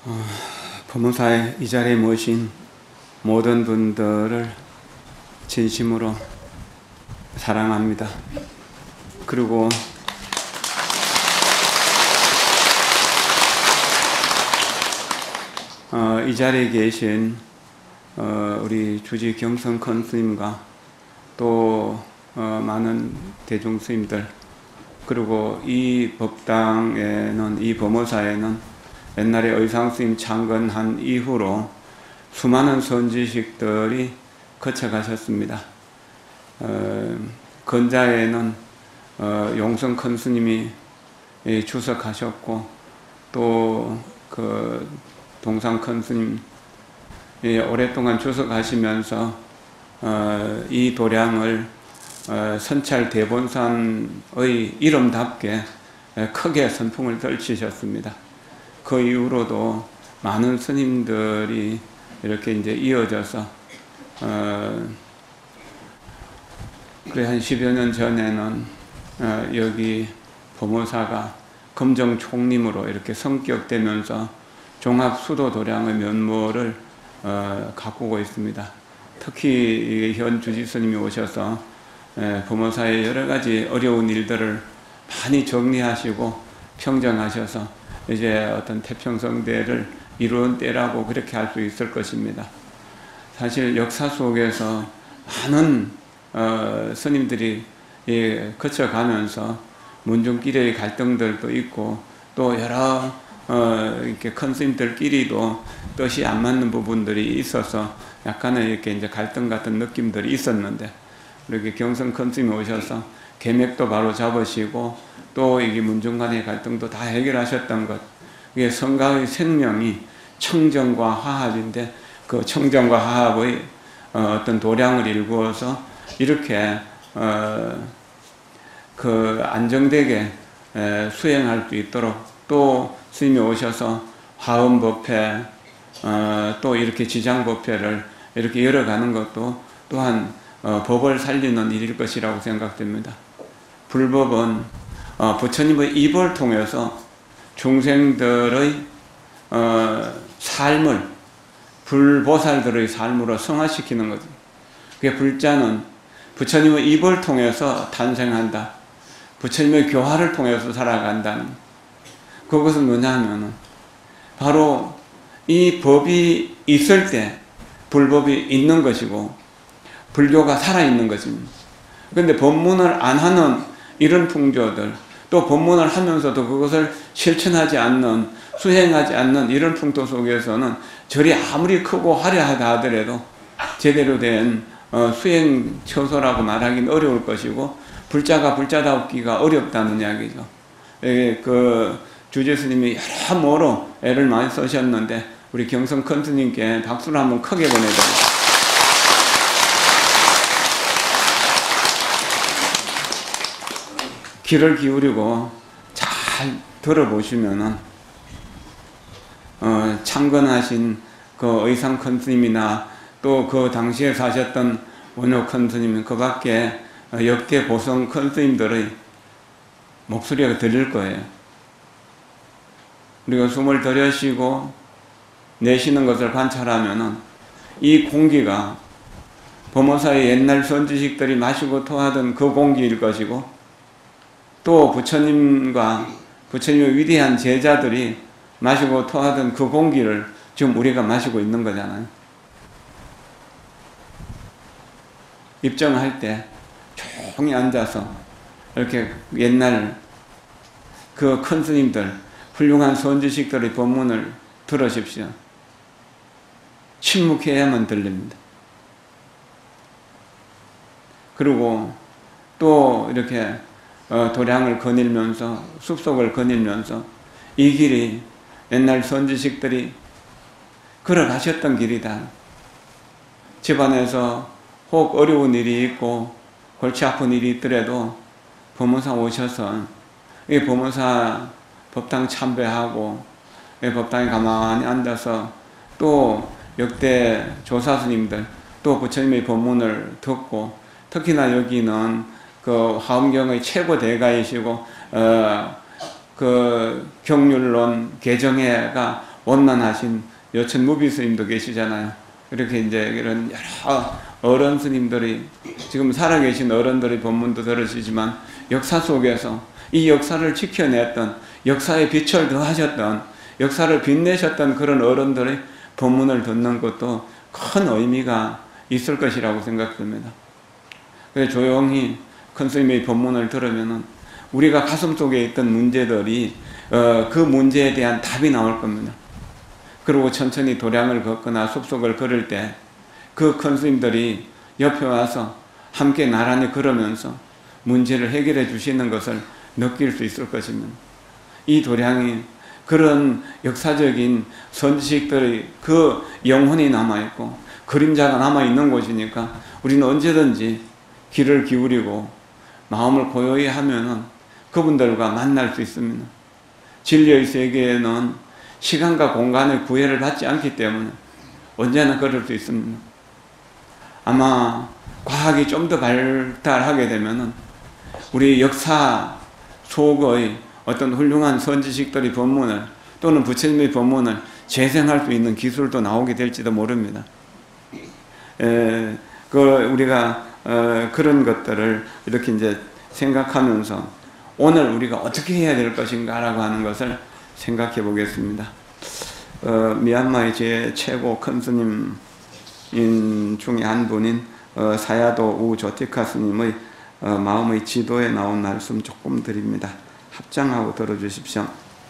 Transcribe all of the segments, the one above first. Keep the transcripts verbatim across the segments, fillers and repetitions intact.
어, 법무사에 이 자리에 모신 모든 분들을 진심으로 사랑합니다. 그리고 어, 이 자리에 계신 어, 우리 주지 경성큰 스님과 또 어, 많은 대중 스님들, 그리고 이 법당에는, 이 법무사에는 옛날에 의상 스님 창건한 이후로 수많은 선지식들이 거쳐가셨습니다. 어, 건자에는 어, 용성 큰 스님이 예, 주석하셨고, 또 그 동상 큰 스님 예, 오랫동안 주석하시면서 어, 이 도량을 어, 선찰 대본산의 이름답게 크게 선풍을 떨치셨습니다. 그 이후로도 많은 스님들이 이렇게 이제 이어져서 어, 그래 한 십여 년 전에는 어, 여기 법무사가 검정 총림으로 이렇게 성격되면서 종합 수도 도량의 면모를 어, 가꾸고 있습니다. 특히 현 주지 스님이 오셔서 에, 법무사의 여러 가지 어려운 일들을 많이 정리하시고 평정하셔서 이제 어떤 태평성대를 이룬 때라고 그렇게 할 수 있을 것입니다. 사실 역사 속에서 많은 어, 스님들이 예, 거쳐가면서 문중끼리의 갈등들도 있고, 또 여러 어, 이렇게 큰 스님들끼리도 뜻이 안 맞는 부분들이 있어서 약간의 이렇게 이제 갈등 같은 느낌들이 있었는데, 이렇게 경성 큰 스님이 오셔서 계맥도 바로 잡으시고, 또 이게 문중 간의 갈등도 다 해결하셨던 것. 이게 성가의 생명이 청정과 화합인데, 그 청정과 화합의 어, 어떤 도량을 일구어서 이렇게 어, 그 안정되게 에, 수행할 수 있도록, 또 스님이 오셔서 화엄법회, 어, 또 이렇게 지장법회를 이렇게 열어가는 것도 또한 어, 법을 살리는 일일 것이라고 생각됩니다. 불법은 어, 부처님의 입을 통해서 중생들의 어, 삶을 불보살들의 삶으로 성화시키는 거죠. 그게 불자는 부처님의 입을 통해서 탄생한다. 부처님의 교화를 통해서 살아간다는, 그것은 뭐냐 하면은 바로 이 법이 있을 때 불법이 있는 것이고 불교가 살아있는 것입니다. 그런데 법문을 안 하는 이런 풍조들, 또 법문을 하면서도 그것을 실천하지 않는, 수행하지 않는 이런 풍토 속에서는 절이 아무리 크고 화려하다 하더라도 제대로 된 어, 수행 처소라고 말하기는 어려울 것이고, 불자가 불자답기가 어렵다는 이야기죠. 에, 그 주지 스님이 여러모로 애를 많이 쓰셨는데, 우리 경성 큰 스님께 박수를 한번 크게 보내드립니다. 귀를 기울이고 잘 들어보시면은 어, 창건하신 그 의상 큰 스님이나 또 그 당시에 사셨던 원효 큰 스님, 그 밖에 역대 보성 큰 스님들의 목소리가 들릴 거예요. 우리가 숨을 들여쉬고 내쉬는 것을 관찰하면은 이 공기가 법무사의 옛날 선지식들이 마시고 토하던 그 공기일 것이고, 또 부처님과 부처님의 위대한 제자들이 마시고 토하던 그 공기를 지금 우리가 마시고 있는 거잖아요. 입정할 때 조용히 앉아서 이렇게 옛날 그 큰 스님들, 훌륭한 선지식들의 법문을 들으십시오. 침묵해야만 들립니다. 그리고 또 이렇게 어, 도량을 거닐면서, 숲속을 거닐면서 이 길이 옛날 선지식들이 걸어가셨던 길이다. 집안에서 혹 어려운 일이 있고 골치 아픈 일이 있더라도 법무사 오셔서 이 법무사 법당 참배하고 이 법당에 가만히 앉아서 또 역대 조사 스님들, 또 부처님의 법문을 듣고, 특히나 여기는 그 화엄경의 최고 대가이시고 어, 그 경률론 개정회가 원만하신 여천 무비 스님도 계시잖아요. 이렇게 이제 이런 여러 어른 스님들이, 지금 살아계신 어른들의 법문도 들으시지만 역사 속에서 이 역사를 지켜냈던, 역사의 빛을 더하셨던, 역사를 빛내셨던 그런 어른들의 법문을 듣는 것도 큰 의미가 있을 것이라고 생각됩니다. 그래서 조용히 큰 스님의 법문을 들으면은 우리가 가슴속에 있던 문제들이 어, 그 문제에 대한 답이 나올 겁니다. 그리고 천천히 도량을 걷거나 숲속을 걸을 때 그 큰 스님들이 옆에 와서 함께 나란히 걸으면서 문제를 해결해 주시는 것을 느낄 수 있을 것입니다. 이 도량이 그런 역사적인 선지식들의 그 영혼이 남아있고 그림자가 남아있는 곳이니까 우리는 언제든지 귀를 기울이고 마음을 고요히 하면은 그분들과 만날 수 있습니다. 진리의 세계에는 시간과 공간의 구애를 받지 않기 때문에 언제나 걸을 수 있습니다. 아마 과학이 좀 더 발달하게 되면은 우리 역사 속의 어떤 훌륭한 선지식들의 법문을 또는 부처님의 법문을 재생할 수 있는 기술도 나오게 될지도 모릅니다. 에, 그 우리가 어, 그런 것들을 이렇게 이제 생각하면서 오늘 우리가 어떻게 해야 될 것인가라고 하는 것을 생각해 보겠습니다. 어, 미얀마의 제 최고 큰 스님인 중에 한 분인 어, 사야도 우조티카 스님의 어, 마음의 지도에 나온 말씀 조금 드립니다. 합장하고 들어주십시오.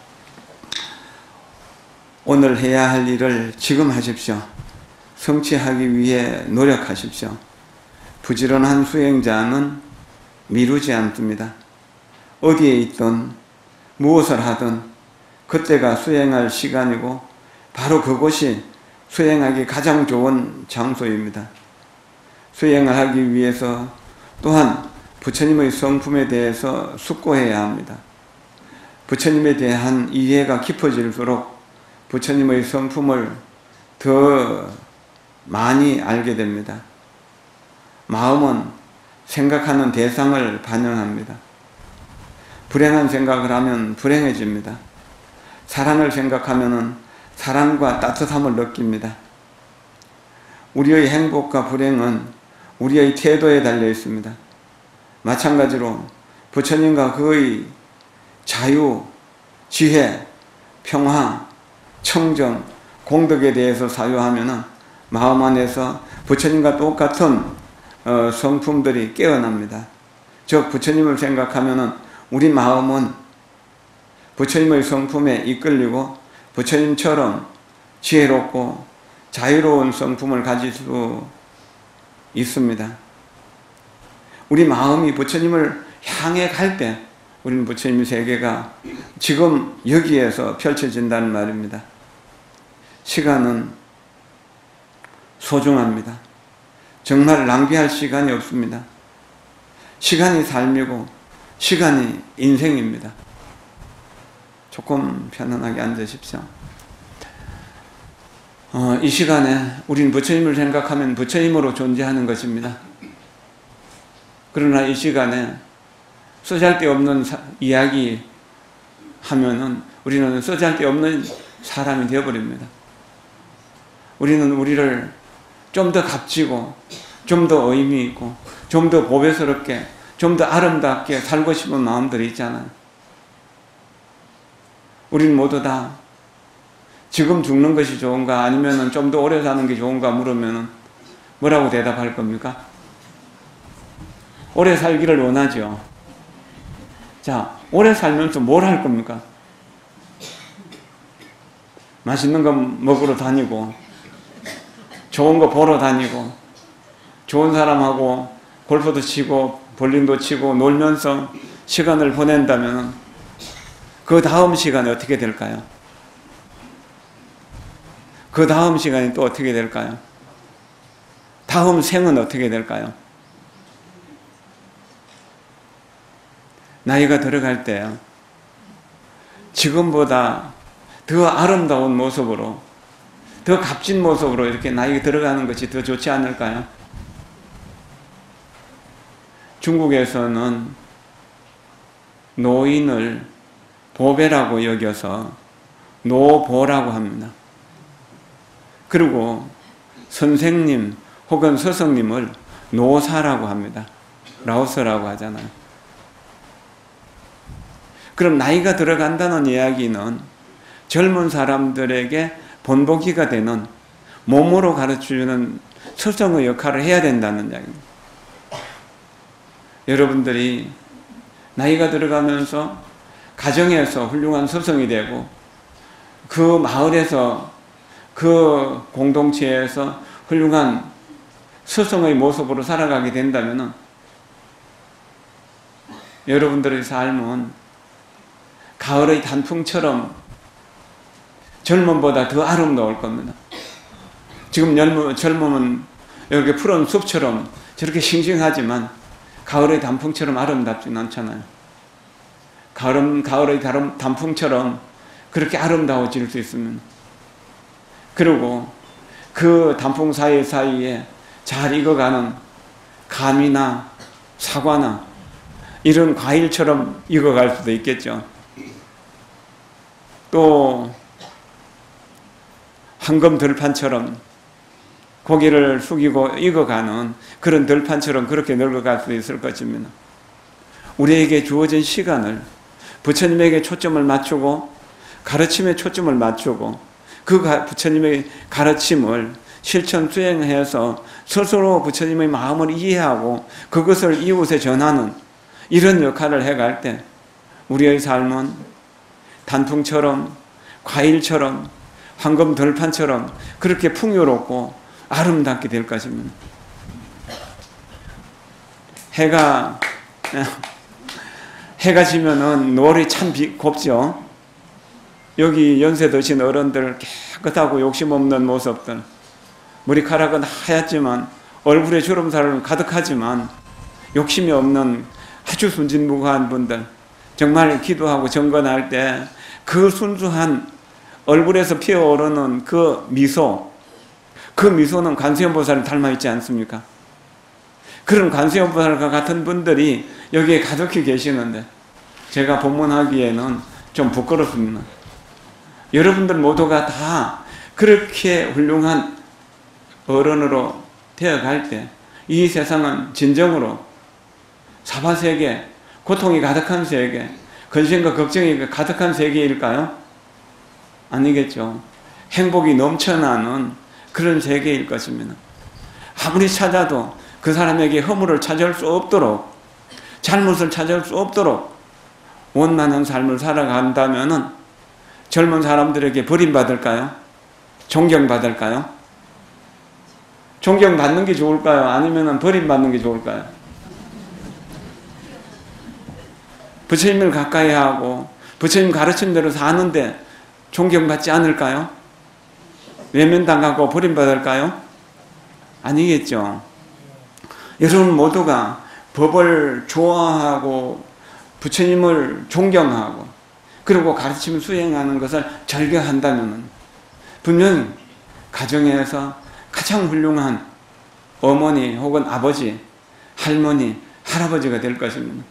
오늘 해야 할 일을 지금 하십시오. 성취하기 위해 노력하십시오. 부지런한 수행자는 미루지 않습니다. 어디에 있든 무엇을 하든 그때가 수행할 시간이고 바로 그곳이 수행하기 가장 좋은 장소입니다. 수행을 하기 위해서 또한 부처님의 성품에 대해서 숙고해야 합니다. 부처님에 대한 이해가 깊어질수록 부처님의 성품을 더 많이 알게 됩니다. 마음은 생각하는 대상을 반영합니다. 불행한 생각을 하면 불행해집니다. 사랑을 생각하면 사랑과 따뜻함을 느낍니다. 우리의 행복과 불행은 우리의 태도에 달려 있습니다. 마찬가지로 부처님과 그의 자유, 지혜, 평화, 청정, 공덕에 대해서 사유하면 마음 안에서 부처님과 똑같은 어, 성품들이 깨어납니다. 즉 부처님을 생각하면 우리 마음은 부처님의 성품에 이끌리고 부처님처럼 지혜롭고 자유로운 성품을 가질 수 있습니다. 우리 마음이 부처님을 향해 갈 때 우리는 부처님의 세계가 지금 여기에서 펼쳐진다는 말입니다. 시간은 소중합니다. 정말 낭비할 시간이 없습니다. 시간이 삶이고 시간이 인생입니다. 조금 편안하게 앉으십시오. 어, 이 시간에 우리는 부처님을 생각하면 부처님으로 존재하는 것입니다. 그러나 이 시간에 쓰잘데없는 사, 이야기 하면은 우리는 쓰잘데없는 사람이 되어버립니다. 우리는 우리를 좀 더 값지고 좀 더 의미 있고 좀 더 보배스럽게 좀 더 아름답게 살고 싶은 마음들이 있잖아요. 우리는 모두 다 지금 죽는 것이 좋은가 아니면 좀 더 오래 사는 게 좋은가 물으면 뭐라고 대답할 겁니까? 오래 살기를 원하죠. 자, 오래 살면서 뭘 할 겁니까? 맛있는 거 먹으러 다니고 좋은 거 보러 다니고 좋은 사람하고 골프도 치고 볼링도 치고 놀면서 시간을 보낸다면 그 다음 시간이 어떻게 될까요? 그 다음 시간이 또 어떻게 될까요? 다음 생은 어떻게 될까요? 나이가 들어갈 때 지금보다 더 아름다운 모습으로 더 값진 모습으로 이렇게 나이가 들어가는 것이 더 좋지 않을까요? 중국에서는 노인을 보배라고 여겨서 노보라고 합니다. 그리고 선생님 혹은 스승님을 노사라고 합니다. 라오스라고 하잖아요. 그럼 나이가 들어간다는 이야기는 젊은 사람들에게 본보기가 되는 몸으로 가르쳐주는 스승의 역할을 해야 된다는 이야기입니다. 여러분들이 나이가 들어가면서 가정에서 훌륭한 스승이 되고 그 마을에서 그 공동체에서 훌륭한 스승의 모습으로 살아가게 된다면 여러분들의 삶은 가을의 단풍처럼 젊음보다 더 아름다울 겁니다. 지금 젊음은 이렇게 푸른 숲처럼 저렇게 싱싱하지만 가을의 단풍처럼 아름답지는 않잖아요. 가을, 가을의 단풍처럼 그렇게 아름다워질 수 있으면, 그리고 그 단풍 사이사이에 잘 익어가는 감이나 사과나 이런 과일처럼 익어갈 수도 있겠죠. 또 황금 들판처럼 고개를 숙이고 익어가는 그런 들판처럼 그렇게 늙어갈 수 있을 것입니다. 우리에게 주어진 시간을 부처님에게 초점을 맞추고 가르침에 초점을 맞추고 그 부처님의 가르침을 실천 수행해서 스스로 부처님의 마음을 이해하고 그것을 이웃에 전하는 이런 역할을 해갈 때 우리의 삶은 단풍처럼 과일처럼 황금 들판처럼 그렇게 풍요롭고 아름답게 될 것입니다. 해가 해가 지면은 노을이 참 곱죠. 여기 연세 드신 어른들 깨끗하고 욕심 없는 모습들, 머리카락은 하얗지만 얼굴에 주름살은 가득하지만 욕심이 없는 아주 순진무구한 분들, 정말 기도하고 정건할 때 그 순수한 얼굴에서 피어오르는 그 미소, 그 미소는 관세음보살을 닮아 있지 않습니까? 그런 관세음보살과 같은 분들이 여기에 가득히 계시는데 제가 법문하기에는 좀 부끄럽습니다. 여러분들 모두가 다 그렇게 훌륭한 어른으로 되어갈 때 이 세상은 진정으로 사바세계, 고통이 가득한 세계, 근심과 걱정이 가득한 세계일까요? 아니겠죠. 행복이 넘쳐나는 그런 세계일 것입니다. 아무리 찾아도 그 사람에게 허물을 찾을 수 없도록, 잘못을 찾을 수 없도록 원만한 삶을 살아간다면 젊은 사람들에게 버림받을까요? 존경받을까요? 존경받는 게 좋을까요? 아니면 버림받는 게 좋을까요? 부처님을 가까이 하고 부처님 가르침대로 사는데 존경받지 않을까요? 외면당하고 버림받을까요? 아니겠죠. 여러분 모두가 법을 좋아하고 부처님을 존경하고 그리고 가르침을 수행하는 것을 절개한다면 분명히 가정에서 가장 훌륭한 어머니 혹은 아버지, 할머니, 할아버지가 될 것입니다.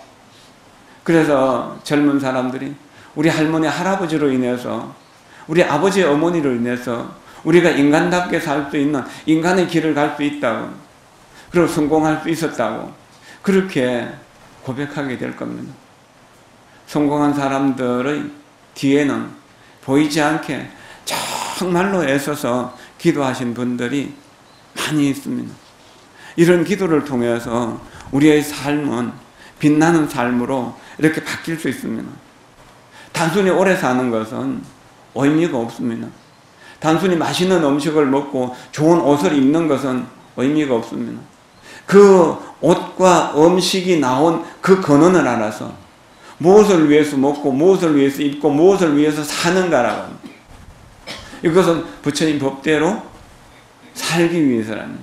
그래서 젊은 사람들이 우리 할머니, 할아버지로 인해서 우리 아버지, 어머니로 인해서 우리가 인간답게 살 수 있는 인간의 길을 갈 수 있다고, 그리고 성공할 수 있었다고 그렇게 고백하게 될 겁니다. 성공한 사람들의 뒤에는 보이지 않게 정말로 애써서 기도하신 분들이 많이 있습니다. 이런 기도를 통해서 우리의 삶은 빛나는 삶으로 이렇게 바뀔 수 있습니다. 단순히 오래 사는 것은 의미가 없습니다. 단순히 맛있는 음식을 먹고 좋은 옷을 입는 것은 의미가 없습니다. 그 옷과 음식이 나온 그 근원을 알아서 무엇을 위해서 먹고 무엇을 위해서 입고 무엇을 위해서 사는가라고 합니다. 이것은 부처님 법대로 살기 위해서랍니다.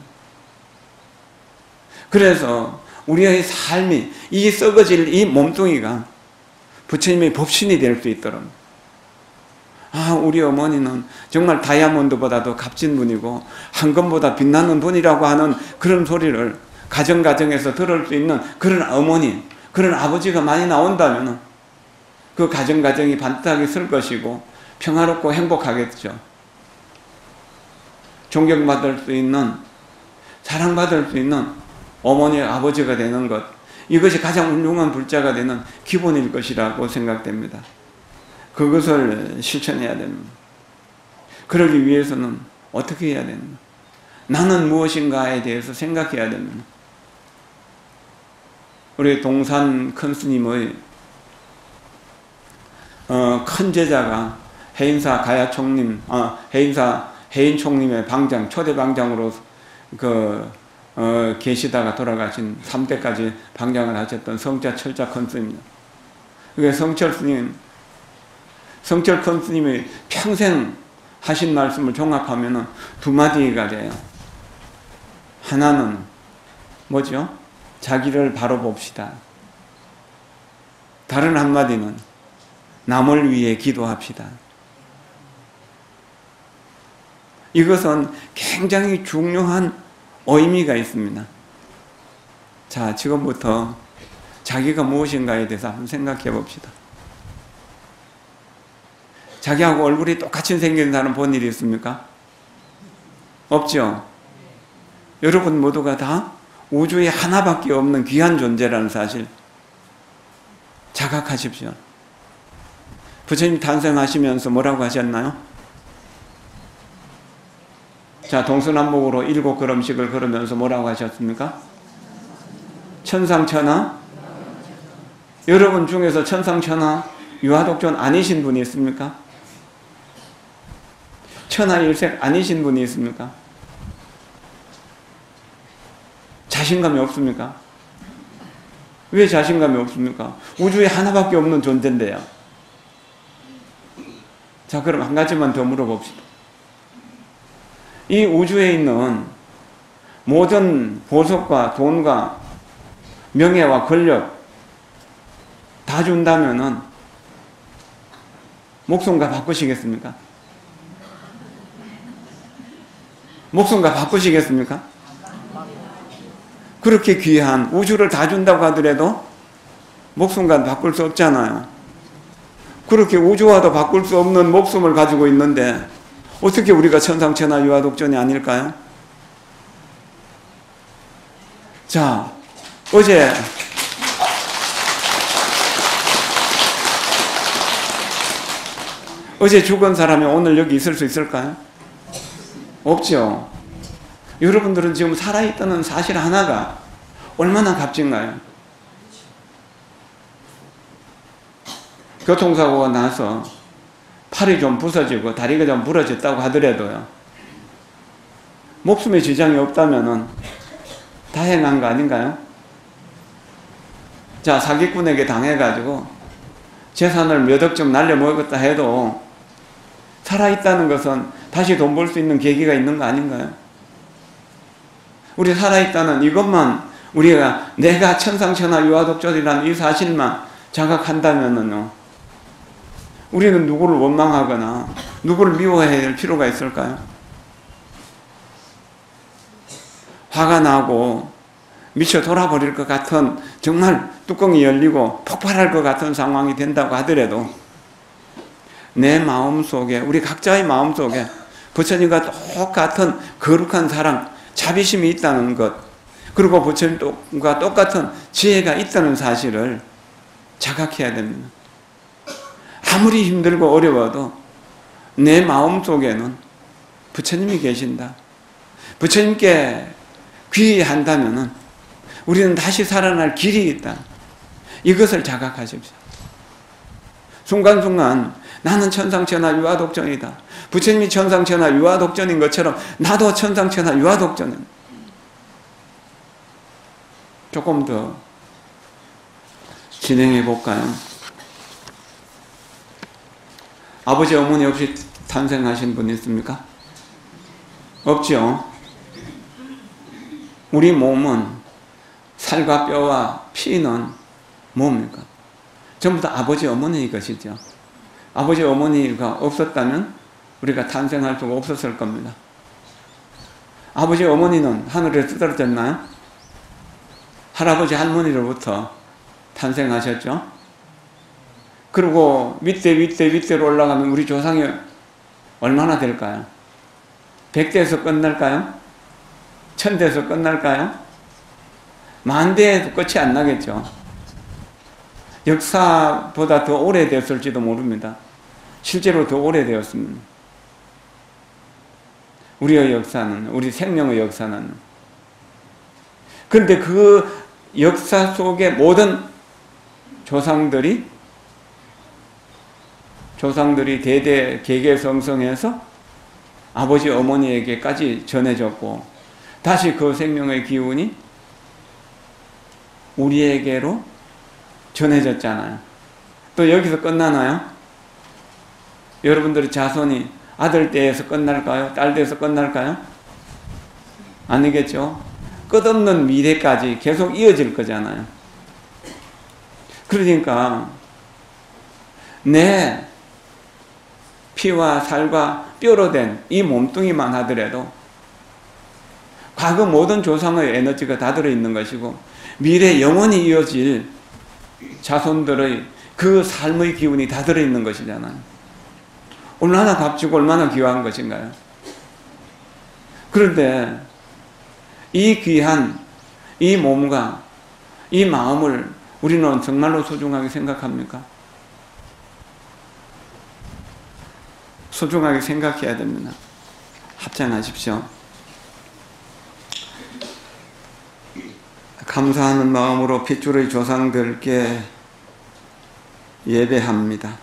그래서 우리의 삶이 이 썩어질 이 몸뚱이가 부처님의 법신이 될 수 있도록, 아, 우리 어머니는 정말 다이아몬드보다도 값진 분이고 황금보다 빛나는 분이라고 하는 그런 소리를 가정가정에서 들을 수 있는 그런 어머니, 그런 아버지가 많이 나온다면 그 가정가정이 반듯하게 설 것이고 평화롭고 행복하겠죠. 존경받을 수 있는, 사랑받을 수 있는 어머니, 아버지가 되는 것, 이것이 가장 훌륭한 불자가 되는 기본일 것이라고 생각됩니다. 그것을 실천해야 됩니다. 그러기 위해서는 어떻게 해야 됩니까? 나는 무엇인가에 대해서 생각해야 됩니다. 우리 동산 큰 스님의 어, 큰 제자가 해인사 가야 총님, 어, 해인사 해인 총님의 방장, 초대 방장으로 그 어, 계시다가 돌아가신 삼 대까지 방장을 하셨던 성자 철자 큰 스님입니다. 그게 성철 스님, 성철 큰 스님이 평생 하신 말씀을 종합하면 두 마디가 돼요. 하나는 뭐죠? 자기를 바로 봅시다. 다른 한마디는 남을 위해 기도합시다. 이것은 굉장히 중요한 의미가 있습니다. 자, 지금부터 자기가 무엇인가에 대해서 한번 생각해 봅시다. 자기하고 얼굴이 똑같이 생긴 사람 본 일이 있습니까? 없죠? 여러분 모두가 다 우주에 하나밖에 없는 귀한 존재라는 사실 자각하십시오. 부처님 탄생하시면서 뭐라고 하셨나요? 자, 동서남북으로 일곱 걸음씩을 걸으면서 뭐라고 하셨습니까? 천상천하? 여러분 중에서 천상천하 유아독존 아니신 분이 있습니까? 천하일색 아니신 분이 있습니까? 자신감이 없습니까? 왜 자신감이 없습니까? 우주에 하나밖에 없는 존재인데요. 자, 그럼 한 가지만 더 물어봅시다. 이 우주에 있는 모든 보석과 돈과 명예와 권력 다 준다면은 목숨과 바꾸시겠습니까? 목숨과 바꾸시겠습니까? 그렇게 귀한 우주를 다 준다고 하더라도 목숨과 바꿀 수 없잖아요. 그렇게 우주와도 바꿀 수 없는 목숨을 가지고 있는데 어떻게 우리가 천상천하 유아독존이 아닐까요? 자, 어제 어제 죽은 사람이 오늘 여기 있을 수 있을까요? 없죠. 여러분들은 지금 살아있다는 사실 하나가 얼마나 값진가요? 교통사고가 나서 팔이 좀 부서지고 다리가 좀 부러졌다고 하더라도요, 목숨에 지장이 없다면은 다행한 거 아닌가요? 자, 사기꾼에게 당해가지고 재산을 몇 억쯤 날려먹었다 해도 살아있다는 것은 다시 돈 벌 수 있는 계기가 있는 거 아닌가요? 우리 살아있다는 이것만 우리가 내가 천상천하 유아독존이라는 이 사실만 자각한다면은요, 우리는 누구를 원망하거나 누구를 미워해야 될 필요가 있을까요? 화가 나고 미쳐 돌아버릴 것 같은, 정말 뚜껑이 열리고 폭발할 것 같은 상황이 된다고 하더라도 내 마음속에, 우리 각자의 마음속에 부처님과 똑같은 거룩한 사랑, 자비심이 있다는 것, 그리고 부처님과 똑같은 지혜가 있다는 사실을 자각해야 됩니다. 아무리 힘들고 어려워도 내 마음속에는 부처님이 계신다. 부처님께 귀의한다면 우리는 다시 살아날 길이 있다. 이것을 자각하십시오. 순간순간 나는 천상천하 유아독존이다. 부처님이 천상천하 유아독존인 것처럼 나도 천상천하 유아독존은. 조금 더 진행해 볼까요? 아버지 어머니 없이 탄생하신 분 있습니까? 없죠. 우리 몸은 살과 뼈와 피는 뭡니까? 전부 다 아버지 어머니 것이죠. 아버지 어머니가 없었다면 우리가 탄생할 수가 없었을 겁니다. 아버지 어머니는 하늘에 떨어졌나요? 할아버지 할머니로부터 탄생하셨죠. 그리고 밑에 밑에 밑에로 올라가면 우리 조상이 얼마나 될까요? 백 대에서 끝날까요? 천 대에서 끝날까요? 만 대에도 끝이 안 나겠죠. 역사보다 더 오래됐을지도 모릅니다. 실제로 더 오래되었습니다. 우리의 역사는, 우리 생명의 역사는. 그런데 그 역사 속의 모든 조상들이 조상들이 대대 계계성성해서 아버지 어머니에게까지 전해졌고, 다시 그 생명의 기운이 우리에게로 전해졌잖아요. 또 여기서 끝나나요? 여러분들의 자손이 아들 때에서 끝날까요? 딸 때에서 끝날까요? 아니겠죠? 끝없는 미래까지 계속 이어질 거잖아요. 그러니까 내 피와 살과 뼈로 된 이 몸뚱이만 하더라도 과거 모든 조상의 에너지가 다 들어있는 것이고, 미래 영원히 이어질 자손들의 그 삶의 기운이 다 들어있는 것이잖아요. 얼마나 값지고 얼마나 귀한 것인가요? 그런데 이 귀한 이 몸과 이 마음을 우리는 정말로 소중하게 생각합니까? 소중하게 생각해야 됩니다. 합장하십시오. 감사하는 마음으로 핏줄의 조상들께 예배합니다.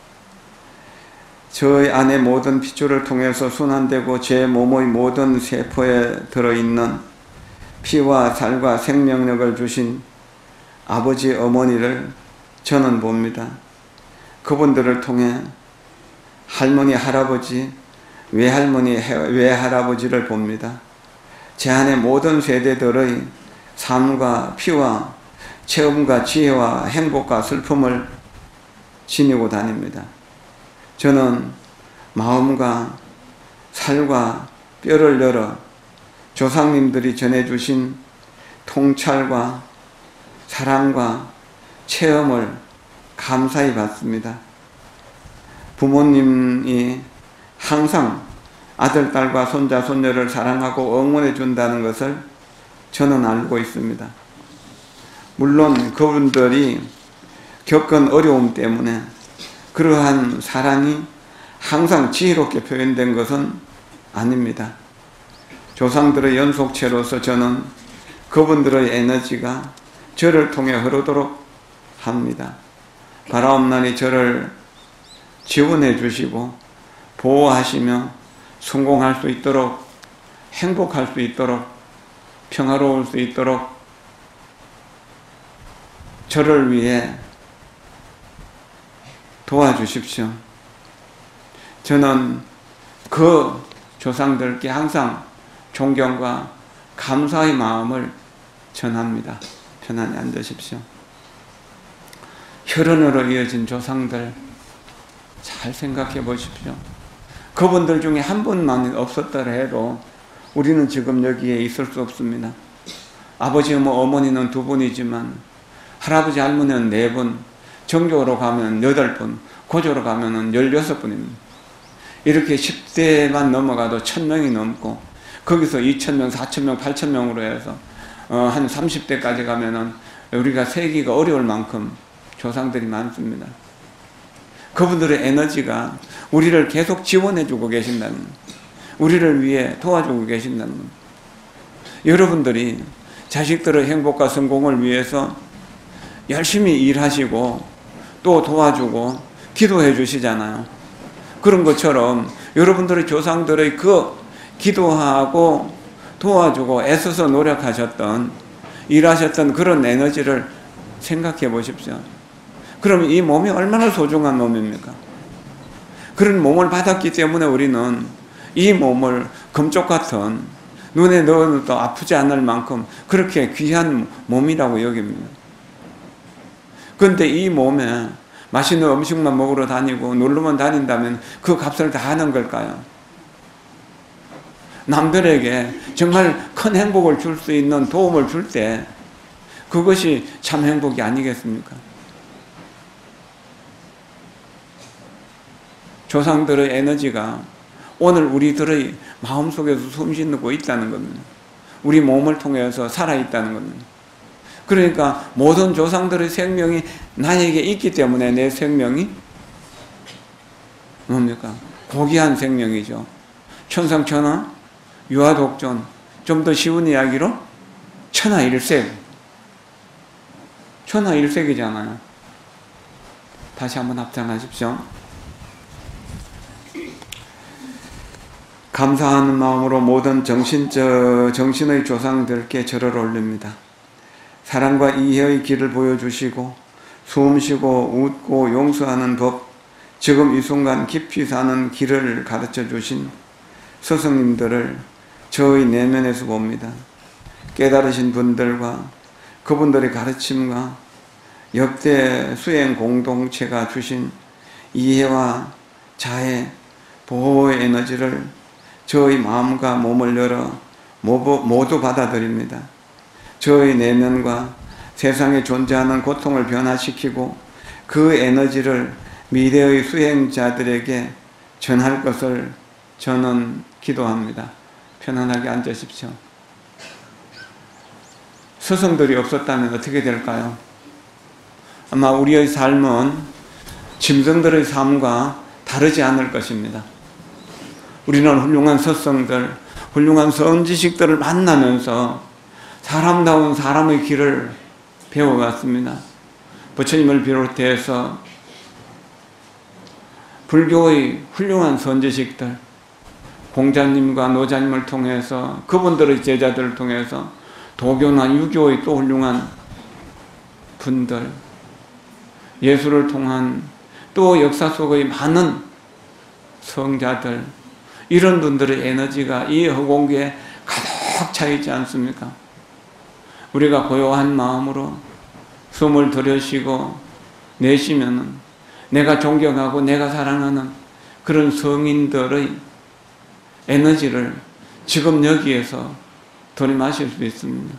저의 안에 모든 핏줄을 통해서 순환되고 제 몸의 모든 세포에 들어있는 피와 살과 생명력을 주신 아버지 어머니를 저는 봅니다. 그분들을 통해 할머니 할아버지, 외할머니 외할아버지를 봅니다. 제 안에 모든 세대들의 삶과 피와 체험과 지혜와 행복과 슬픔을 지니고 다닙니다. 저는 마음과 살과 뼈를 열어 조상님들이 전해주신 통찰과 사랑과 체험을 감사히 받습니다. 부모님이 항상 아들, 딸과 손자, 손녀를 사랑하고 응원해 준다는 것을 저는 알고 있습니다. 물론 그분들이 겪은 어려움 때문에 그러한 사랑이 항상 지혜롭게 표현된 것은 아닙니다. 조상들의 연속체로서 저는 그분들의 에너지가 저를 통해 흐르도록 합니다. 바라옵나니 저를 지원해 주시고 보호하시며 성공할 수 있도록, 행복할 수 있도록, 평화로울 수 있도록 저를 위해 도와주십시오. 저는 그 조상들께 항상 존경과 감사의 마음을 전합니다. 편안히 앉으십시오. 혈연으로 이어진 조상들 잘 생각해 보십시오. 그분들 중에 한 분만 없었더라 해도 우리는 지금 여기에 있을 수 없습니다. 아버지, 어머, 어머니는 두 분이지만 할아버지, 할머니는 네 분, 정교로 가면 여덟 분, 고조로 가면 열여섯 분입니다. 이렇게 십 대만 넘어가도 천 명이 넘고, 거기서 이천 명, 사천 명, 팔천 명으로 해서 어, 한 삼십 대까지 가면은 우리가 세기가 어려울 만큼 조상들이 많습니다. 그분들의 에너지가 우리를 계속 지원해주고 계신다는 겁니다. 우리를 위해 도와주고 계신다는 겁니다. 여러분들이 자식들의 행복과 성공을 위해서 열심히 일하시고 또 도와주고 기도해 주시잖아요. 그런 것처럼 여러분들의 조상들의 그 기도하고 도와주고 애써서 노력하셨던, 일하셨던 그런 에너지를 생각해 보십시오. 그럼 이 몸이 얼마나 소중한 몸입니까? 그런 몸을 받았기 때문에 우리는 이 몸을 금쪽 같은, 눈에 넣어도 아프지 않을 만큼 그렇게 귀한 몸이라고 여깁니다. 그런데 이 몸에 맛있는 음식만 먹으러 다니고 놀러만 다닌다면 그 값을 다 하는 걸까요? 남들에게 정말 큰 행복을 줄 수 있는 도움을 줄 때 그것이 참 행복이 아니겠습니까? 조상들의 에너지가 오늘 우리들의 마음속에서 숨쉬고 있다는 겁니다. 우리 몸을 통해서 살아있다는 겁니다. 그러니까 모든 조상들의 생명이 나에게 있기 때문에 내 생명이 뭡니까? 고귀한 생명이죠. 천상천하, 유아독존, 좀 더 쉬운 이야기로 천하일색. 천하일색이잖아요. 다시 한번 합장하십시오. 감사하는 마음으로 모든 정신적, 정신의 조상들께 절을 올립니다. 사랑과 이해의 길을 보여주시고 숨쉬고 웃고 용서하는 법, 지금 이 순간 깊이 사는 길을 가르쳐 주신 스승님들을 저의 내면에서 봅니다. 깨달으신 분들과 그분들의 가르침과 역대 수행 공동체가 주신 이해와 자애, 보호의 에너지를 저의 마음과 몸을 열어 모두 받아들입니다. 저의 내면과 세상에 존재하는 고통을 변화시키고 그 에너지를 미래의 수행자들에게 전할 것을 저는 기도합니다. 편안하게 앉으십시오. 스승들이 없었다면 어떻게 될까요? 아마 우리의 삶은 짐승들의 삶과 다르지 않을 것입니다. 우리는 훌륭한 스승들, 훌륭한 선지식들을 만나면서 사람다운 사람의 길을 배워갔습니다. 부처님을 비롯해서 불교의 훌륭한 선지식들, 공자님과 노자님을 통해서 그분들의 제자들을 통해서 도교나 유교의 또 훌륭한 분들, 예술을 통한 또 역사 속의 많은 성자들, 이런 분들의 에너지가 이 허공기에 가득 차 있지 않습니까? 우리가 고요한 마음으로 숨을 들여쉬고 내쉬면은 내가 존경하고 내가 사랑하는 그런 성인들의 에너지를 지금 여기에서 들이마실 수 있습니다.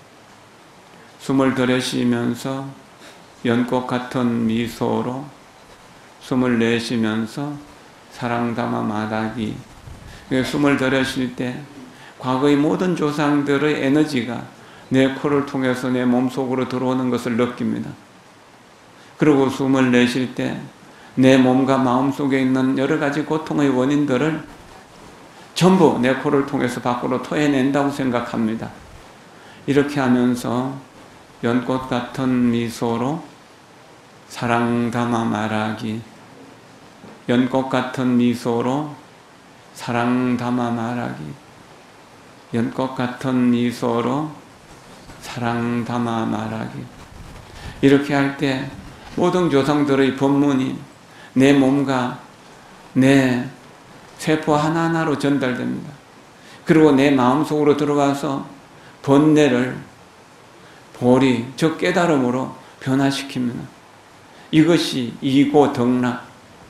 숨을 들여쉬면서 연꽃 같은 미소로 숨을 내쉬면서 사랑 담아 말하기. 숨을 들여쉴 때 과거의 모든 조상들의 에너지가 내 코를 통해서 내 몸속으로 들어오는 것을 느낍니다. 그리고 숨을 내쉴 때 내 몸과 마음속에 있는 여러 가지 고통의 원인들을 전부 내 코를 통해서 밖으로 토해낸다고 생각합니다. 이렇게 하면서 연꽃 같은 미소로 사랑 담아 말하기. 연꽃 같은 미소로 사랑 담아 말하기. 연꽃 같은 미소로 사랑 담아 말하기. 이렇게 할 때 모든 조상들의 법문이 내 몸과 내 세포 하나하나로 전달됩니다. 그리고 내 마음속으로 들어가서 번뇌를 보리, 즉 깨달음으로 변화시킵니다. 이것이 이고 덕락,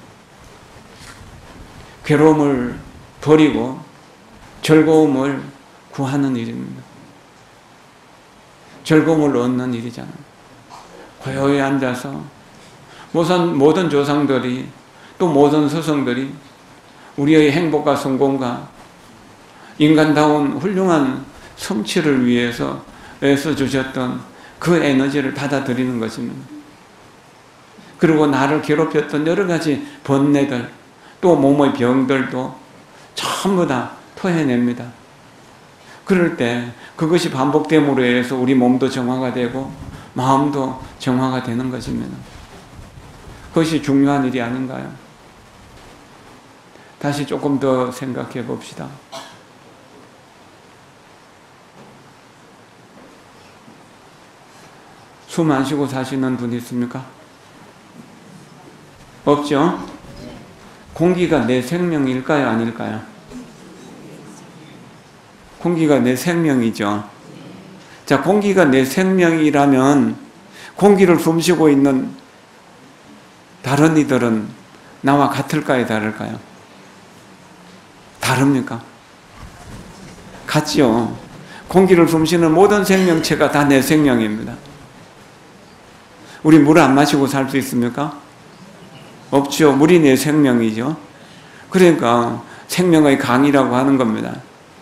괴로움을 버리고 즐거움을 구하는 일입니다. 즐거움을 얻는 일이잖아요. 고요히 앉아서 모든, 모든 조상들이 또 모든 스승들이 우리의 행복과 성공과 인간다운 훌륭한 성취를 위해서 애써주셨던 그 에너지를 받아들이는 것입니다. 그리고 나를 괴롭혔던 여러 가지 번뇌들, 또 몸의 병들도 전부 다 토해냅니다. 그럴 때 그것이 반복됨으로 해서 우리 몸도 정화가 되고 마음도 정화가 되는 것입니다. 그것이 중요한 일이 아닌가요? 다시 조금 더 생각해 봅시다. 숨 안 쉬고 사시는 분 있습니까? 없죠? 공기가 내 생명일까요? 아닐까요? 공기가 내 생명이죠. 자, 공기가 내 생명이라면 공기를 숨쉬고 있는 다른 이들은 나와 같을까요? 다를까요? 다릅니까? 같죠. 공기를 숨쉬는 모든 생명체가 다 내 생명입니다. 우리 물을 안 마시고 살 수 있습니까? 없죠. 물이 내 생명이죠. 그러니까 생명의 강이라고 하는 겁니다.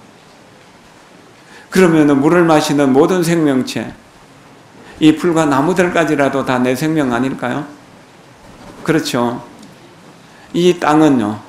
그러면 물을 마시는 모든 생명체, 이 풀과 나무들까지라도 다 내 생명 아닐까요? 그렇죠. 이 땅은요,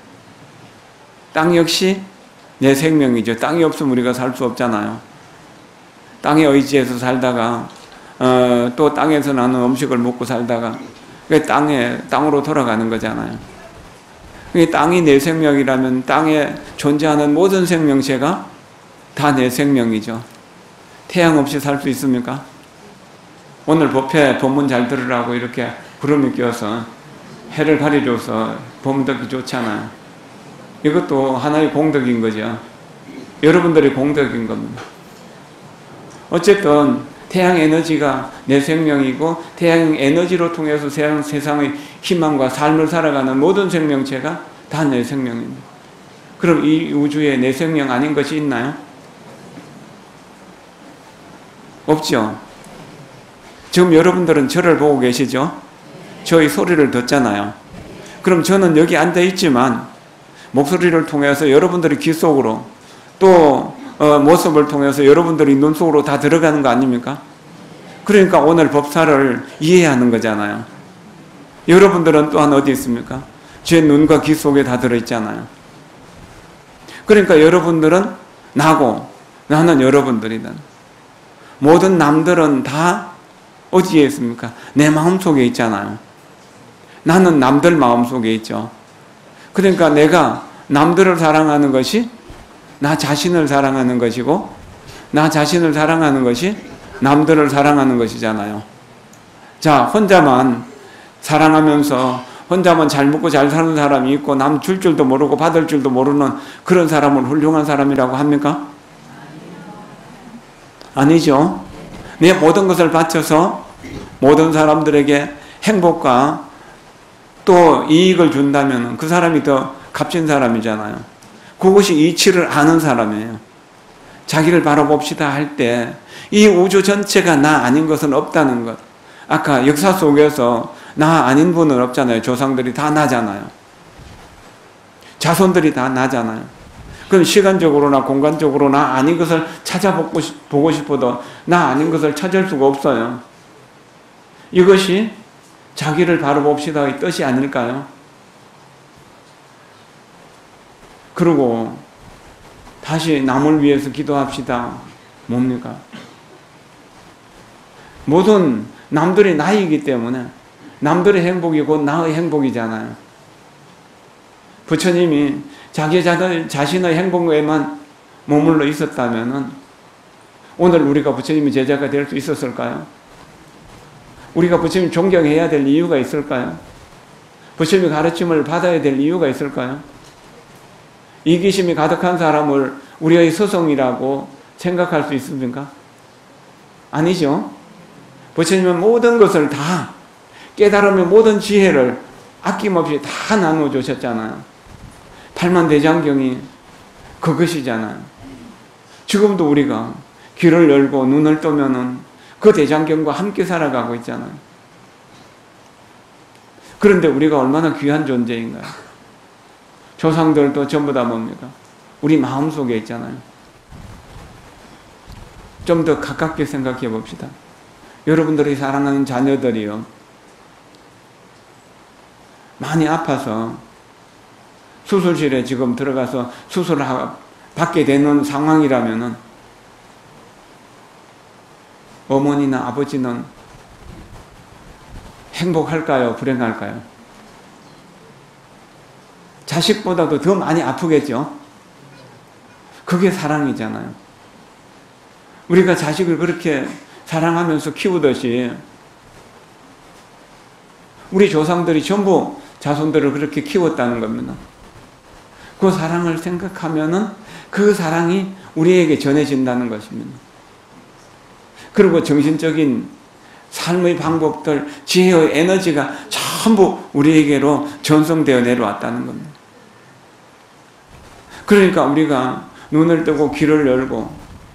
땅 역시 내 생명이죠. 땅이 없으면 우리가 살 수 없잖아요. 땅에 의지해서 살다가 어, 또 땅에서 나는 음식을 먹고 살다가 땅에 땅으로 돌아가는 거잖아요. 땅이 내 생명이라면 땅에 존재하는 모든 생명체가 다 내 생명이죠. 태양 없이 살 수 있습니까? 오늘 법회 법문 잘 들으라고 이렇게 구름이 껴서 해를 가려줘서 법문 듣기 좋잖아요. 이것도 하나의 공덕인 거죠. 여러분들이 공덕인 겁니다. 어쨌든 태양 에너지가 내 생명이고 태양 에너지로 통해서 세상의 희망과 삶을 살아가는 모든 생명체가 다 내 생명입니다. 그럼 이 우주에 내 생명 아닌 것이 있나요? 없죠. 지금 여러분들은 저를 보고 계시죠? 저희 소리를 듣잖아요. 그럼 저는 여기 앉아 있지만 목소리를 통해서 여러분들이 귀 속으로 또 어, 모습을 통해서 여러분들이 눈 속으로 다 들어가는 거 아닙니까? 그러니까 오늘 법사를 이해하는 거잖아요. 여러분들은 또한 어디 있습니까? 제 눈과 귀 속에 다 들어있잖아요. 그러니까 여러분들은 나고 나는 여러분들이다. 모든 남들은 다 어디에 있습니까? 내 마음 속에 있잖아요. 나는 남들 마음 속에 있죠. 그러니까 내가 남들을 사랑하는 것이 나 자신을 사랑하는 것이고 나 자신을 사랑하는 것이 남들을 사랑하는 것이잖아요. 자, 혼자만 사랑하면서 혼자만 잘 먹고 잘 사는 사람이 있고 남 줄 줄도 모르고 받을 줄도 모르는 그런 사람을 훌륭한 사람이라고 합니까? 아니죠. 내 모든 것을 바쳐서 모든 사람들에게 행복과 또 이익을 준다면 그 사람이 더 값진 사람이잖아요. 그것이 이치를 아는 사람이에요. 자기를 바라봅시다 할 때 이 우주 전체가 나 아닌 것은 없다는 것. 아까 역사 속에서 나 아닌 분은 없잖아요. 조상들이 다 나잖아요. 자손들이 다 나잖아요. 그럼 시간적으로나 공간적으로 나 아닌 것을 찾아보고 보고 싶어도 나 아닌 것을 찾을 수가 없어요. 이것이 자기를 바라봅시다의 뜻이 아닐까요? 그리고 다시 남을 위해서 기도합시다. 뭡니까? 모든 남들이 나이기 때문에 남들의 행복이 곧 나의 행복이잖아요. 부처님이 자기 자신의 행복에만 머물러 있었다면 오늘 우리가 부처님의 제자가 될 수 있었을까요? 우리가 부처님 존경해야 될 이유가 있을까요? 부처님의 가르침을 받아야 될 이유가 있을까요? 이기심이 가득한 사람을 우리의 스승이라고 생각할 수 있습니까? 아니죠. 부처님은 모든 것을 다 깨달음의 모든 지혜를 아낌없이 다 나눠주셨잖아요. 팔만대장경이 그것이잖아요. 지금도 우리가 귀를 열고 눈을 뜨면은 그 대장경과 함께 살아가고 있잖아요. 그런데 우리가 얼마나 귀한 존재인가요? 조상들도 전부 다 뭡니까? 우리 마음속에 있잖아요. 좀 더 가깝게 생각해 봅시다. 여러분들이 사랑하는 자녀들이요, 많이 아파서 수술실에 지금 들어가서 수술을 받게 되는 상황이라면은 어머니나 아버지는 행복할까요? 불행할까요? 자식보다도 더 많이 아프겠죠? 그게 사랑이잖아요. 우리가 자식을 그렇게 사랑하면서 키우듯이 우리 조상들이 전부 자손들을 그렇게 키웠다는 겁니다. 그 사랑을 생각하면은 그 사랑이 우리에게 전해진다는 것입니다. 그리고 정신적인 삶의 방법들, 지혜의 에너지가 전부 우리에게로 전송되어 내려왔다는 겁니다. 그러니까 우리가 눈을 뜨고 귀를 열고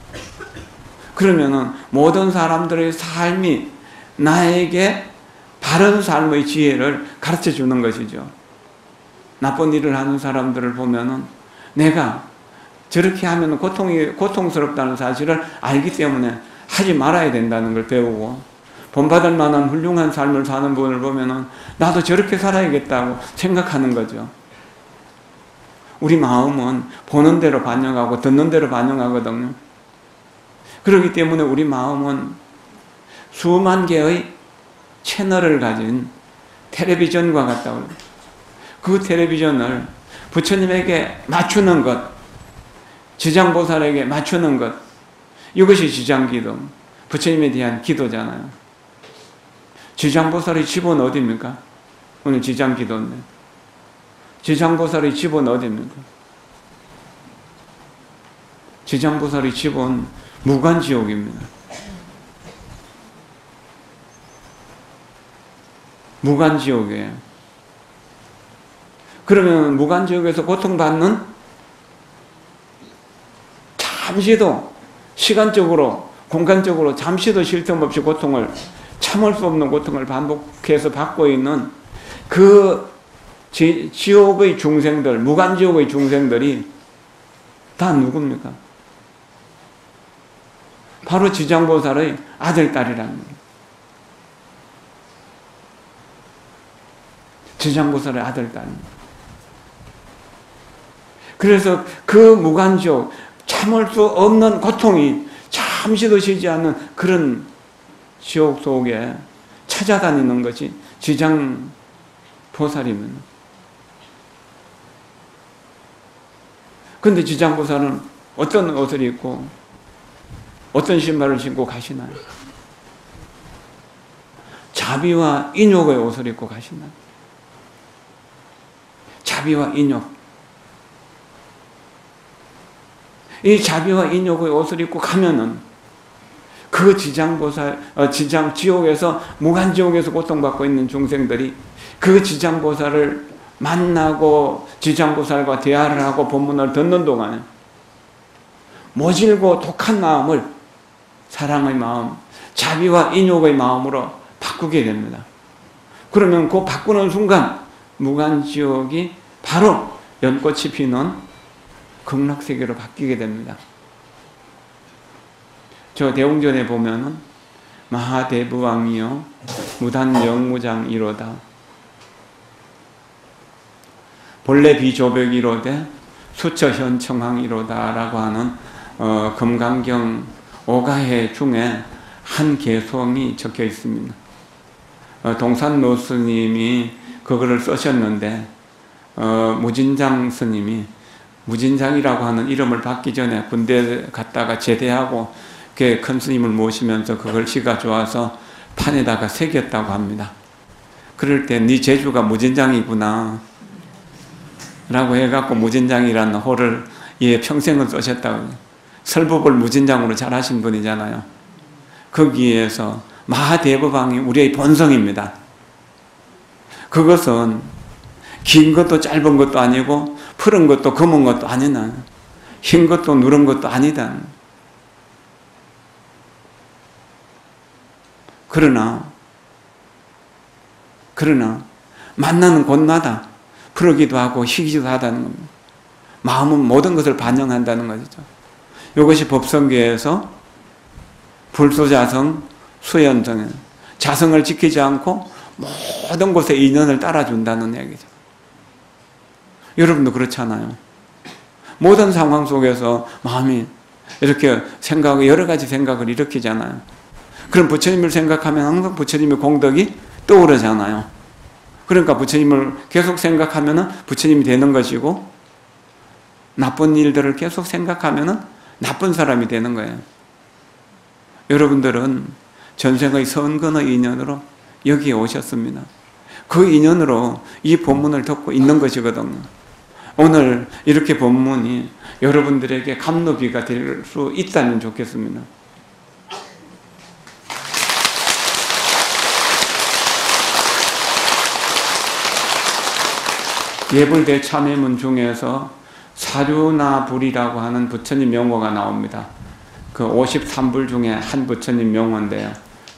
그러면은 모든 사람들의 삶이 나에게 바른 삶의 지혜를 가르쳐 주는 것이죠. 나쁜 일을 하는 사람들을 보면은 내가 저렇게 하면 고통이, 고통스럽다는 사실을 알기 때문에 하지 말아야 된다는 걸 배우고, 본받을 만한 훌륭한 삶을 사는 분을 보면은 나도 저렇게 살아야겠다고 생각하는 거죠. 우리 마음은 보는 대로 반영하고 듣는 대로 반영하거든요. 그렇기 때문에 우리 마음은 수만 개의 채널을 가진 텔레비전과 같다고. 그 텔레비전을 부처님에게 맞추는 것, 지장보살에게 맞추는 것, 이것이 지장기도, 부처님에 대한 기도잖아요. 지장보살의 집은 어디입니까? 오늘 지장기도인데. 지장보살의 집은 어디입니까? 지장보살의 집은 무간지옥입니다. 무간지옥이에요. 그러면 무간지옥에서 고통받는, 잠시도 시간적으로 공간적으로 잠시도 쉴 틈 없이 고통을, 참을 수 없는 고통을 반복해서 받고 있는 그 지, 지옥의 중생들, 무간지옥의 중생들이 다 누굽니까? 바로 지장보살의 아들, 딸이랍니다. 지장보살의 아들, 딸입니다. 그래서 그 무간지옥, 참을 수 없는 고통이 잠시도 쉬지 않는 그런 지옥 속에 찾아다니는 것이 지장보살입니다. 그런데 지장보살은 어떤 옷을 입고 어떤 신발을 신고 가시나요? 자비와 인욕의 옷을 입고 가시나요? 자비와 인욕. 이 자비와 인욕의 옷을 입고 가면은 그 지장보살, 어, 지장, 지옥에서, 무간지옥에서 고통받고 있는 중생들이 그 지장보살을 만나고 지장보살과 대화를 하고 법문을 듣는 동안에 모질고 독한 마음을 사랑의 마음, 자비와 인욕의 마음으로 바꾸게 됩니다. 그러면 그 바꾸는 순간 무간지옥이 바로 연꽃이 피는 극락세계로 바뀌게 됩니다. 저 대웅전에 보면은 마하대부왕이요 무단영무장이로다 본래 비조벽이로되 수처현청항이로다 라고 하는 어, 금강경 오가해 중에 한 개송이 적혀 있습니다. 어, 동산노 스님이 그거를 쓰셨는데 어, 무진장 스님이, 무진장이라고 하는 이름을 받기 전에 군대 갔다가 제대하고 큰 스님을 모시면서 그걸 시가 좋아서 판에다가 새겼다고 합니다. 그럴 때 네 재주가 무진장이구나 라고 해갖고 무진장이라는 호를 예, 평생을 쓰셨다고. 설법을 무진장으로 잘하신 분이잖아요. 거기에서 마하대법왕이 우리의 본성입니다. 그것은 긴 것도 짧은 것도 아니고 푸른 것도 검은 것도 아니다. 흰 것도 누른 것도 아니다. 그러나 그러나 만나는 곳마다 푸르기도 하고 희기도 하다는 겁니다. 마음은 모든 것을 반영한다는 것이죠. 이것이 법성계에서 불소자성, 수연성, 자성을 지키지 않고 모든 곳에 인연을 따라준다는 얘기죠. 여러분도 그렇잖아요. 모든 상황 속에서 마음이 이렇게 생각하고 여러 가지 생각을 일으키잖아요. 그럼 부처님을 생각하면 항상 부처님의 공덕이 떠오르잖아요. 그러니까 부처님을 계속 생각하면 부처님이 되는 것이고, 나쁜 일들을 계속 생각하면 나쁜 사람이 되는 거예요. 여러분들은 전생의 선근의 인연으로 여기에 오셨습니다. 그 인연으로 이 법문을 듣고 있는 것이거든요. 오늘 이렇게 법문이 여러분들에게 감로비가 될 수 있다면 좋겠습니다. 예불대 참회문 중에서 사륜아불이라고 하는 부처님 명호가 나옵니다. 그 오십삼 불 중에 한 부처님 명호인데요.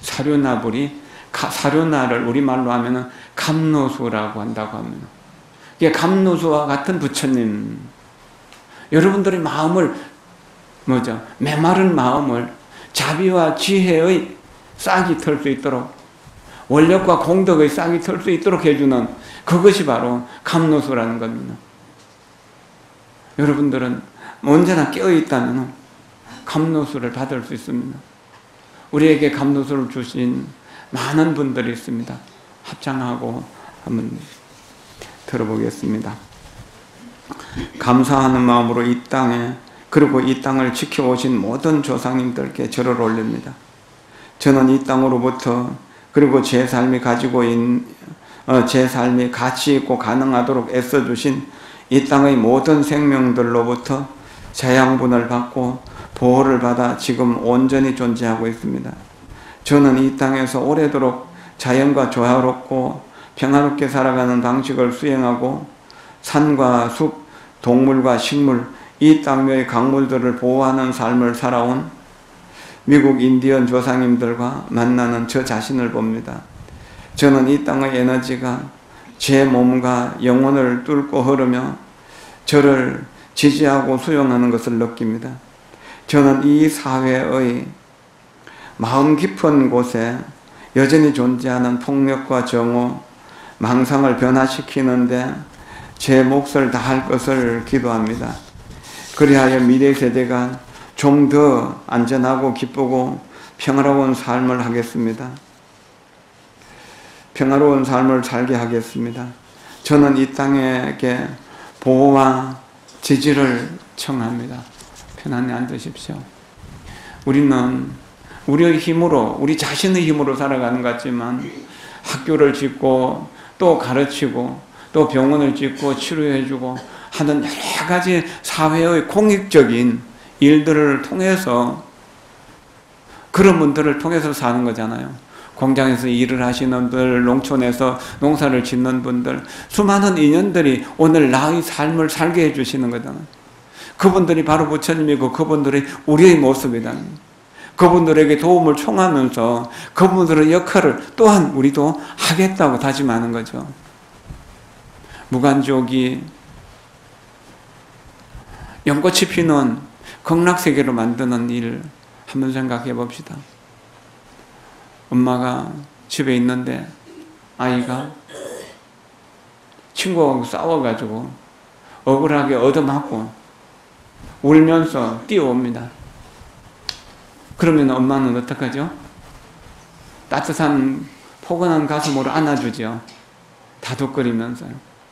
사륜아불이, 사륜아를 우리말로 하면은 감로수라고 한다고 합니다. 이게 감노수와 같은 부처님, 여러분들의 마음을 뭐죠? 메마른 마음을 자비와 지혜의 싹이 털 수 있도록, 원력과 공덕의 싹이 털 수 있도록 해주는 그것이 바로 감노수라는 겁니다. 여러분들은 언제나 깨어있다면 감노수를 받을 수 있습니다. 우리에게 감노수를 주신 많은 분들이 있습니다. 합장하고 한번 들어보겠습니다. 감사하는 마음으로 이 땅에, 그리고 이 땅을 지켜오신 모든 조상님들께 절을 올립니다. 저는 이 땅으로부터, 그리고 제 삶이 가지고 있는, 어, 제 삶이 가치 있고 가능하도록 애써주신 이 땅의 모든 생명들로부터 재양분을 받고 보호를 받아 지금 온전히 존재하고 있습니다. 저는 이 땅에서 오래도록 자연과 조화롭고 평화롭게 살아가는 방식을 수행하고 산과 숲, 동물과 식물, 이 땅의 강물들을 보호하는 삶을 살아온 미국 인디언 조상님들과 만나는 저 자신을 봅니다. 저는 이 땅의 에너지가 제 몸과 영혼을 뚫고 흐르며 저를 지지하고 수용하는 것을 느낍니다. 저는 이 사회의 마음 깊은 곳에 여전히 존재하는 폭력과 정오, 망상을 변화시키는데 제 몫을 다할 것을 기도합니다. 그리하여 미래 세대가 좀 더 안전하고 기쁘고 평화로운 삶을 하겠습니다. 평화로운 삶을 살게 하겠습니다. 저는 이 땅에게 보호와 지지를 청합니다. 편안히 앉으십시오. 우리는 우리의 힘으로, 우리 자신의 힘으로 살아가는 것 같지만 학교를 짓고 또 가르치고 또 병원을 짓고 치료해주고 하는 여러 가지 사회의 공익적인 일들을 통해서, 그런 분들을 통해서 사는 거잖아요. 공장에서 일을 하시는 분들, 농촌에서 농사를 짓는 분들, 수많은 인연들이 오늘 나의 삶을 살게 해주시는 거잖아요. 그분들이 바로 부처님이고 그분들이 우리의 모습이다. 그분들에게 도움을 청하면서 그분들의 역할을 또한 우리도 하겠다고 다짐하는 거죠. 무간지옥이 연꽃이 피는 극락세계로 만드는 일 한번 생각해 봅시다. 엄마가 집에 있는데 아이가 친구하고 싸워가지고 억울하게 얻어맞고 울면서 뛰어옵니다. 그러면 엄마는 어떡하죠? 따뜻한 포근한 가슴으로 안아주죠. 다독거리면서요.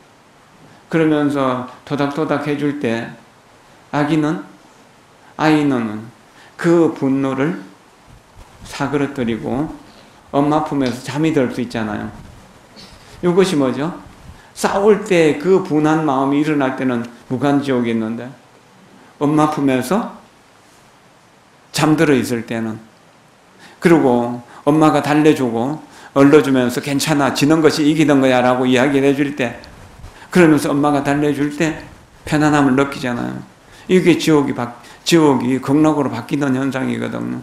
그러면서 토닥토닥 해줄 때 아기는, 아이는 그 분노를 사그러뜨리고 엄마 품에서 잠이 들 수 있잖아요. 이것이 뭐죠? 싸울 때 그 분한 마음이 일어날 때는 무간지옥이 있는데, 엄마 품에서 잠들어 있을 때는, 그리고 엄마가 달래주고 얼러주면서 괜찮아, 지는 것이 이기는 거야 라고 이야기를 해줄 때, 그러면서 엄마가 달래줄 때 편안함을 느끼잖아요. 이게 지옥이, 바, 지옥이 극락으로 바뀌는 현상이거든요.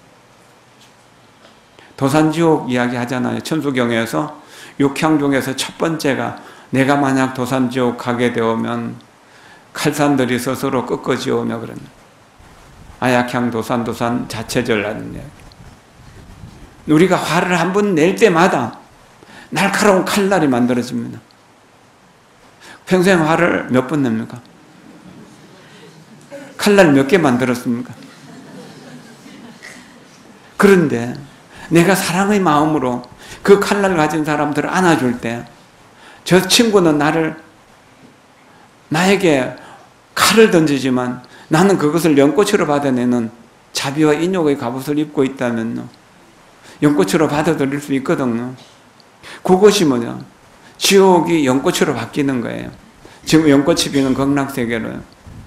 도산지옥 이야기 하잖아요. 천수경에서 육향 중에서 첫 번째가, 내가 만약 도산지옥 가게 되면 칼산들이 스스로 꺾어지오며 그러면 아약향 도산 도산 자체절라는 이야기. 우리가 화를 한 번 낼 때마다 날카로운 칼날이 만들어집니다. 평생 화를 몇 번 냅니까? 칼날 몇 개 만들었습니까? 그런데 내가 사랑의 마음으로 그 칼날을 가진 사람들을 안아줄 때, 저 친구는 나를, 나에게 칼을 던지지만 나는 그것을 연꽃으로 받아내는 자비와 인욕의 갑옷을 입고 있다면요, 연꽃으로 받아들일 수 있거든요. 그것이 뭐냐? 지옥이 연꽃으로 바뀌는 거예요. 지금 연꽃이 피는 극락세계로요.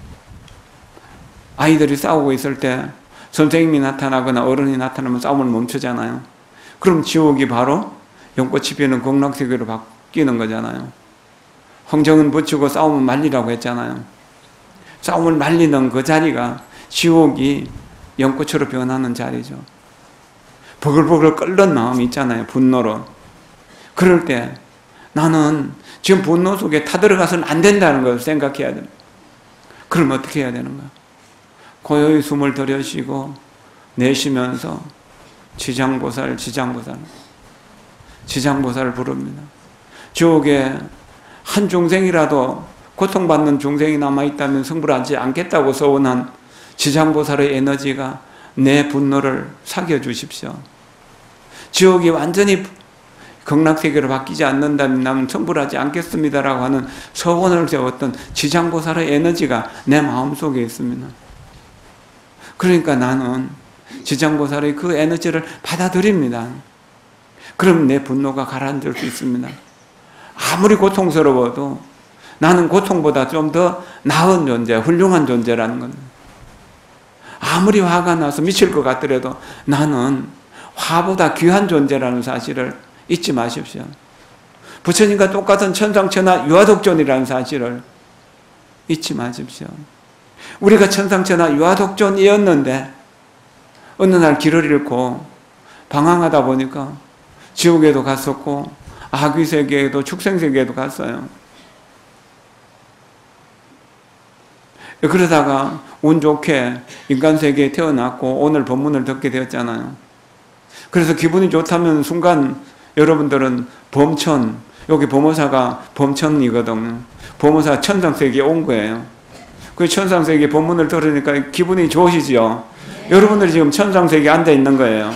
아이들이 싸우고 있을 때 선생님이 나타나거나 어른이 나타나면 싸움을 멈추잖아요. 그럼 지옥이 바로 연꽃이 피는 극락세계로 바뀌는 거잖아요. 황정은 붙이고 싸움을 말리라고 했잖아요. 싸움을 말리는 그 자리가 지옥이 연꽃으로 변하는 자리죠. 버글버글 끓는 마음이 있잖아요. 분노로. 그럴 때 나는 지금 분노 속에 타들어가서는 안 된다는 걸 생각해야 됩니다. 그럼 어떻게 해야 되는가? 고요히 숨을 들여쉬고 내쉬면서 지장보살, 지장보살, 지장보살을 부릅니다. 지옥에 한 중생이라도 고통받는 중생이 남아있다면 성불하지 않겠다고 서원한 지장보살의 에너지가 내 분노를 사겨주십시오. 지옥이 완전히 극락세계로 바뀌지 않는다면 나는 성불하지 않겠습니다라고 하는 서원을 세웠던 지장보살의 에너지가 내 마음속에 있습니다. 그러니까 나는 지장보살의 그 에너지를 받아들입니다. 그럼 내 분노가 가라앉을 수 있습니다. 아무리 고통스러워도 나는 고통보다 좀 더 나은 존재, 훌륭한 존재라는 겁니다. 아무리 화가 나서 미칠 것 같더라도 나는 화보다 귀한 존재라는 사실을 잊지 마십시오. 부처님과 똑같은 천상천하 유아독존이라는 사실을 잊지 마십시오. 우리가 천상천하 유아독존이었는데 어느 날 길을 잃고 방황하다 보니까 지옥에도 갔었고 아귀세계에도 축생세계에도 갔어요. 그러다가 운 좋게 인간세계에 태어났고 오늘 법문을 듣게 되었잖아요. 그래서 기분이 좋다면 순간 여러분들은 범천, 여기 범호사가 범천이거든요. 범호사 천상세계에 온 거예요. 그 천상세계 법문을 들으니까 기분이 좋으시죠? 네. 여러분들이 지금 천상세계에 앉아 있는 거예요.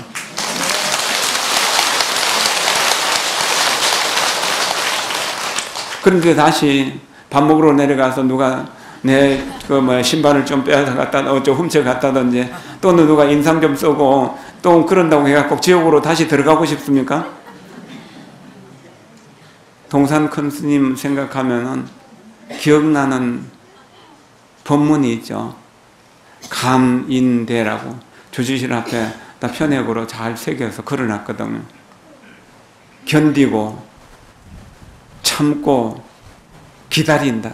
그런데 다시 밥 먹으러 내려가서 누가 내 그 뭐 신발을 좀 빼앗아 갖다 어쩌 훔쳐 갔다든지 또는 누가 인상 좀 쓰고 또 그런다고 해갖고 지옥으로 다시 들어가고 싶습니까? 동산 큰 스님 생각하면은 기억나는 법문이 있죠. 감인대라고 조지실 앞에 다 편액으로 잘 새겨서 걸어놨거든요. 견디고 참고 기다린다.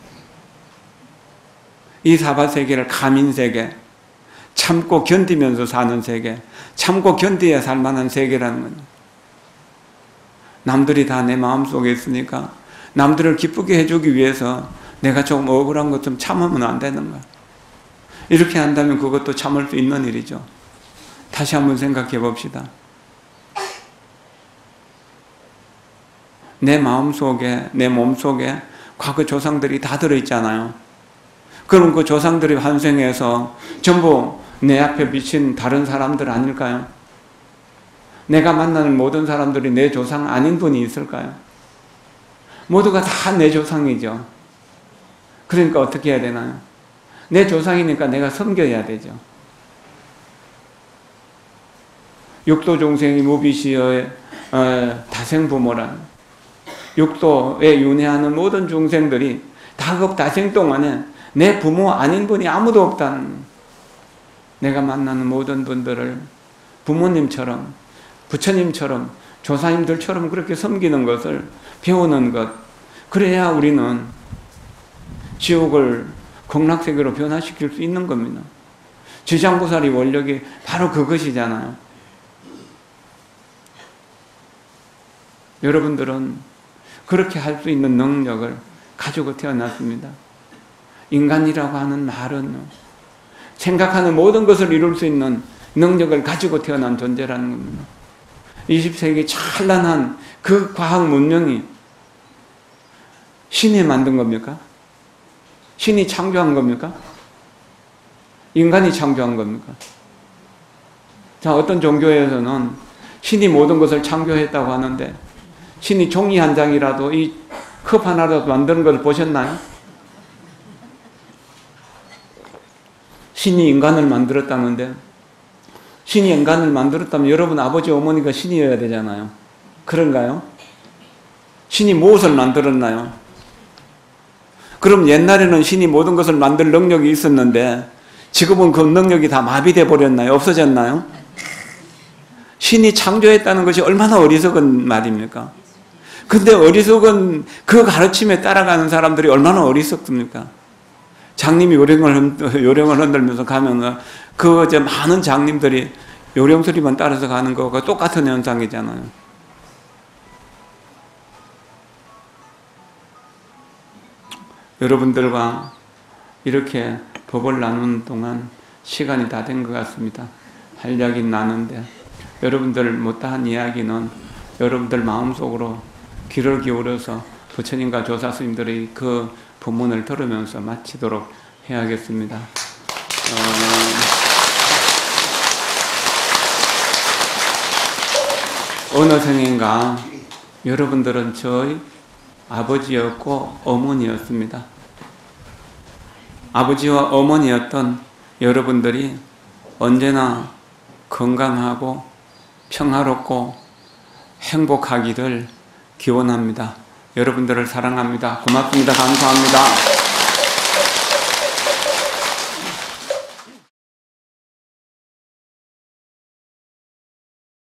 이 사바세계를 감인세계, 참고 견디면서 사는 세계, 참고 견디야 살만한 세계라는 거예요. 남들이 다 내 마음속에 있으니까 남들을 기쁘게 해주기 위해서 내가 조금 억울한 것 좀 참으면 안 되는 거야. 이렇게 한다면 그것도 참을 수 있는 일이죠. 다시 한번 생각해 봅시다. 내 마음속에, 내 몸속에 과거 조상들이 다 들어있잖아요. 그럼 그 조상들이 환생해서 전부 내 앞에 비친 다른 사람들 아닐까요? 내가 만나는 모든 사람들이 내 조상 아닌 분이 있을까요? 모두가 다 내 조상이죠. 그러니까 어떻게 해야 되나요? 내 조상이니까 내가 섬겨야 되죠. 육도 중생이 무비시의 어, 다생부모란 육도에 윤회하는 모든 중생들이 다급 다생 동안에 내 부모 아닌 분이 아무도 없다는, 내가 만나는 모든 분들을 부모님처럼 부처님처럼 조사님들처럼 그렇게 섬기는 것을 배우는 것, 그래야 우리는 지옥을 극락세계로 변화시킬 수 있는 겁니다. 지장보살이 원력이 바로 그것이잖아요. 여러분들은 그렇게 할 수 있는 능력을 가지고 태어났습니다. 인간이라고 하는 말은 생각하는 모든 것을 이룰 수 있는 능력을 가지고 태어난 존재라는 겁니다. 이십 세기 찬란한 그 과학 문명이 신이 만든 겁니까? 신이 창조한 겁니까? 인간이 창조한 겁니까? 자, 어떤 종교에서는 신이 모든 것을 창조했다고 하는데 신이 종이 한 장이라도 이 컵 하나라도 만드는 걸 보셨나요? 신이 인간을 만들었다는데 신이 인간을 만들었다면 여러분 아버지 어머니가 신이어야 되잖아요. 그런가요? 신이 무엇을 만들었나요? 그럼 옛날에는 신이 모든 것을 만들 능력이 있었는데 지금은 그 능력이 다 마비돼 버렸나요? 없어졌나요? 신이 창조했다는 것이 얼마나 어리석은 말입니까? 근데 어리석은 그 가르침에 따라가는 사람들이 얼마나 어리석습니까? 장님이 요령을, 요령을 흔들면서 가면은 그 이제 많은 장님들이 요령 소리만 따라서 가는 거가 똑같은 현상이잖아요. 여러분들과 이렇게 법을 나누는 동안 시간이 다 된 것 같습니다. 할 이야기는 나는데 여러분들 못다한 이야기는 여러분들 마음속으로 귀를 기울여서 부처님과 조사 스님들의 그 법문을 들으면서 마치도록 해야겠습니다. 어, 어느 생인가 여러분들은 저희 아버지였고 어머니였습니다. 아버지와 어머니였던 여러분들이 언제나 건강하고 평화롭고 행복하기를 기원합니다. 여러분들을 사랑합니다. 고맙습니다. 감사합니다.